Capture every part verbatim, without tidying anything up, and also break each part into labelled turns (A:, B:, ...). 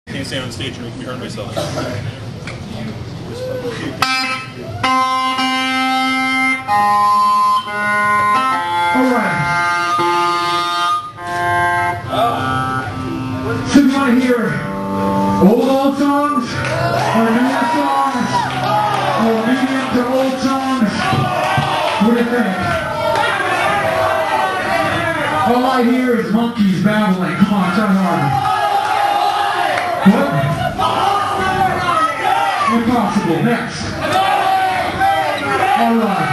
A: Can't stand on stage and make me hurt myself.
B: Alright. So you want to hear old old songs? Or newer songs? Or medium to old songs? What do you think? All I hear is monkeys babbling. Come on, try harder. What? Impossible. Next. Alright.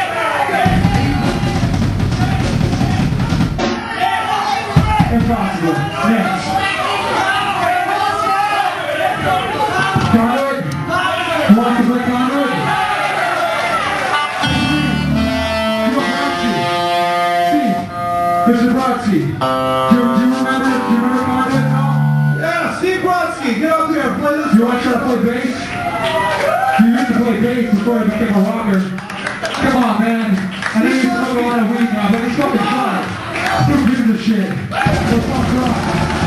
B: Impossible. Next. Conrad? You want to play Conrad? Steve. Mister Brodsky. Do, do you remember? Do you remember Conrad?
C: Yeah, Steve Brodsky. Get up here. Play this.
B: You want to try to play bass? You used to play bass before you became a rocker. Come on, man. I know you smoke a lot of weed now, but it's fucking fun. Who gives a shit? So fuck rock.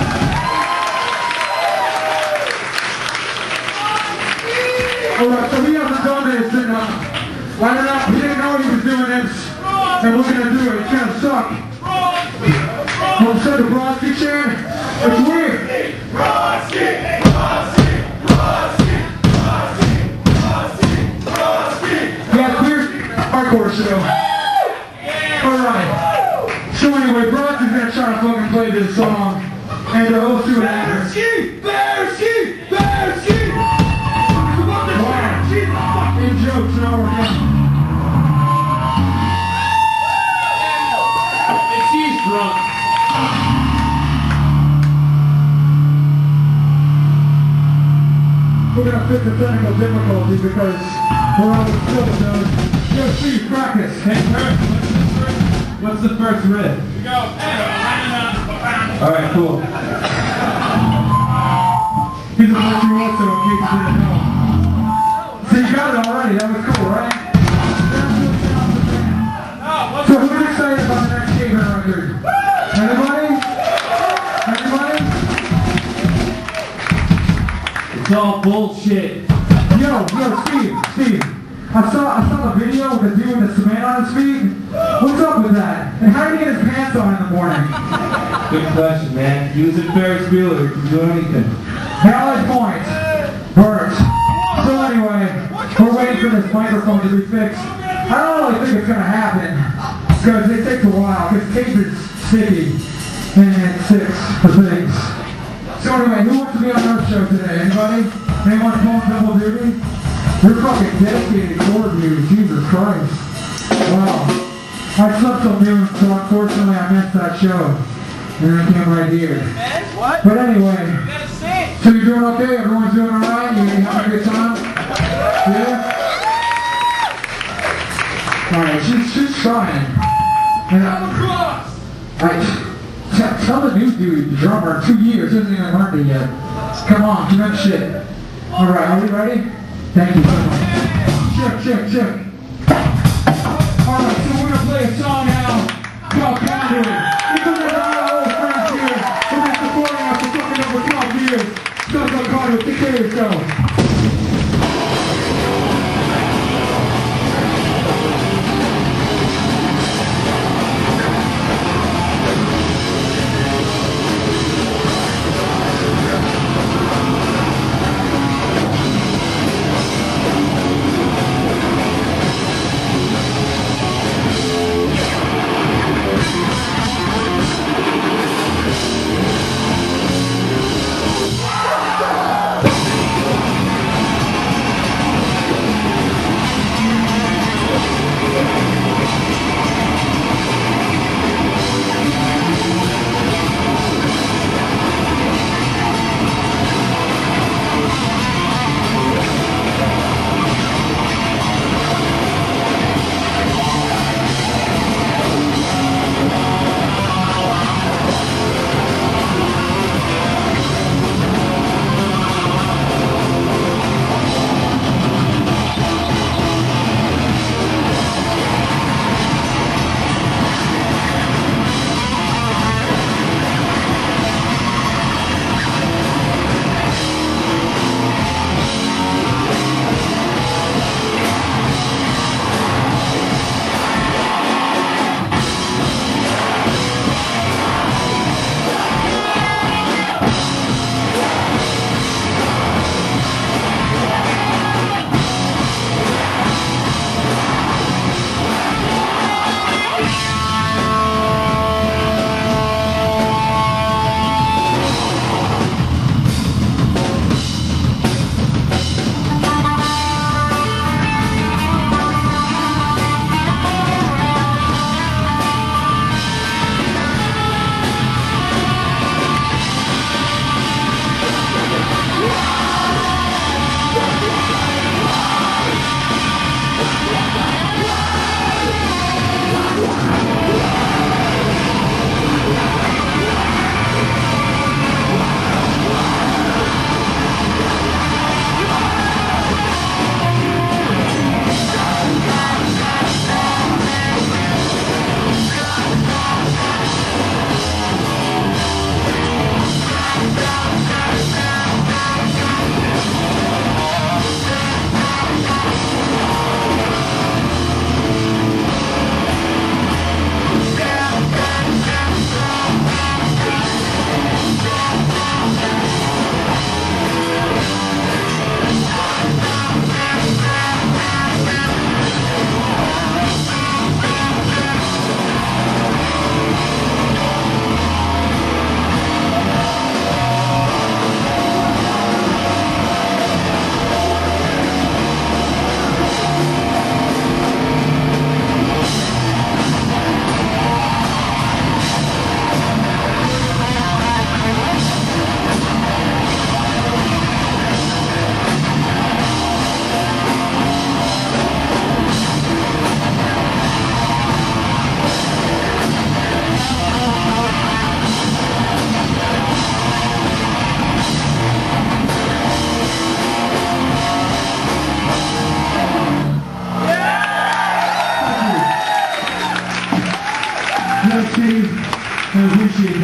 B: Alright, so we have the dumbass sitting up. Light it up. He didn't know he was doing this. And we're gonna do it. It's gonna suck. Well, instead of Brodsky chair, it's weird.
C: Brodsky! Brodsky! Brodsky! Brodsky! Brodsky! Brodsky!
B: Yeah, clear hardcore show. Alright. So anyway, Brodsky's gonna try to fucking play this song. And uh, we'll see what happens.
C: Bearsky! Bearsky! Bearsky!
B: Wow. In jokes, now we're done.
A: And she's drunk.
B: We're gonna fix the technical difficulty because we're on the field zone. Yo, Steve, practice.
A: Hey, Kurt, what's the first, what's the first riff? We go.
B: Alright, cool. Here's a what you want to in case you didn't know. So you got it already, that was cool, right? So who's excited about the next Caveman record? Anybody? Anybody?
A: It's all bullshit.
B: Yo, yo, Steve, Steve. I saw, I saw the video with the dude with the cement on his feet. What's up with that? And how did he get his pants on in the morning?
D: Good question, man. He was in Ferris Bueller. He can do anything.
B: Valid point. Bert. So anyway, we're waiting for this microphone to be fixed. I don't really think it's going to happen because it takes a while because tape is sticky and it sticks for things. So anyway, who wants to be on our show today? Anybody? Anyone calling double duty? You're fucking dedicated core dude. Jesus Christ. Wow. I slept till noon, so unfortunately I missed that show. And I came right here.
C: What?
B: But anyway, so you're doing okay? Everyone's doing alright? You having a good time? Yeah? Alright, she's, she's trying. And I, I, tell the new dude, the drummer, in two years, he hasn't even learned it yet. Come on, give him shit. Alright, are we ready? Thank you so much. Check, check, check. Alright, so we're gonna play a song now called Conduit. Even though our old friends here who've been supporting us for fucking over twelve years, stuff like Conduit, take care of yourself.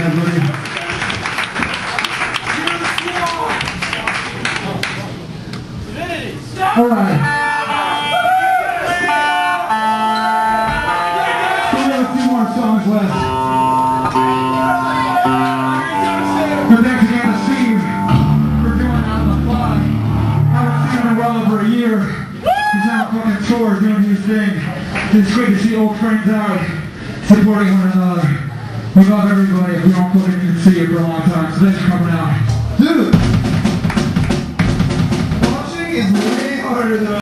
B: everybody. All right. We have a few more songs left. But thanks again to Steve for doing it on the fly. Haven't seen him in well over a year. He's now fucking tour doing his thing. It's great to see old friends out supporting one another. We love everybody. We don't fucking even see you for a long time. So thanks for coming out.
C: Dude! Watching is way harder than